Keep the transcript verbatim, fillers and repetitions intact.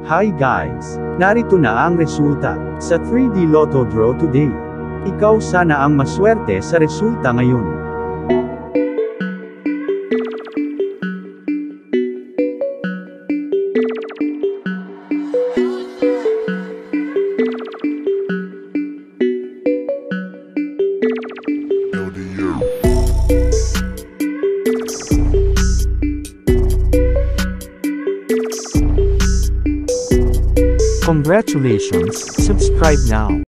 Hi guys! Narito na ang resulta sa three D Lotto Draw today. Ikaw sana ang maswerte sa resulta ngayon. Congratulations, subscribe now.